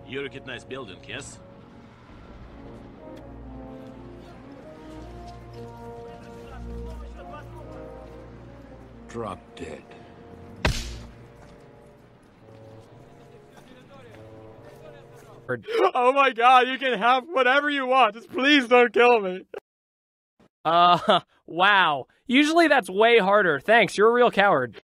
You recognize building, yes? Drop dead. Oh my god, you can have whatever you want. Just please don't kill me. Wow. Usually that's way harder. Thanks, you're a real coward.